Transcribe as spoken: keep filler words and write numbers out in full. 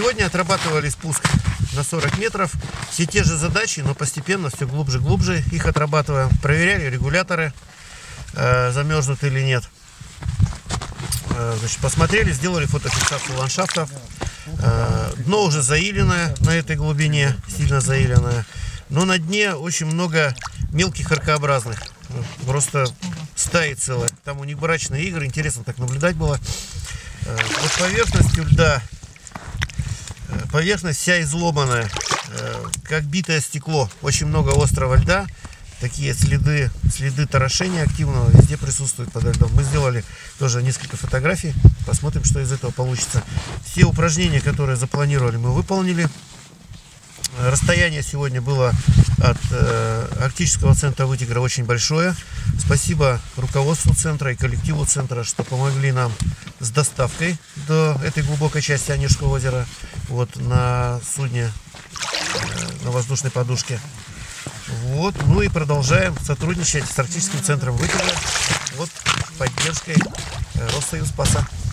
Сегодня отрабатывали спуск на сорок метров. Все те же задачи, но постепенно все глубже и глубже их отрабатываем. Проверяли регуляторы, э, замерзнуты или нет. Э, значит, посмотрели, сделали фотофиксацию ландшафтов. Э, дно уже заиленное на этой глубине, сильно заиленное. Но на дне очень много мелких ракообразных. Просто стаи целые. Там у них брачные игры. Интересно так наблюдать было. Э, под поверхностью льда поверхность вся изломанная, как битое стекло. Очень много острого льда. Такие следы, следы торошения активного везде присутствуют под льдом. Мы сделали тоже несколько фотографий. Посмотрим, что из этого получится. Все упражнения, которые запланировали, мы выполнили. Расстояние сегодня было от э, Арктического центра Вытегра очень большое. Спасибо руководству центра и коллективу центра, что помогли нам с доставкой до этой глубокой части Онежского озера. Вот на судне, э, на воздушной подушке. Вот. Ну и продолжаем сотрудничать с Арктическим центром Вытегра. Вот поддержкой э, Россоюзпаса.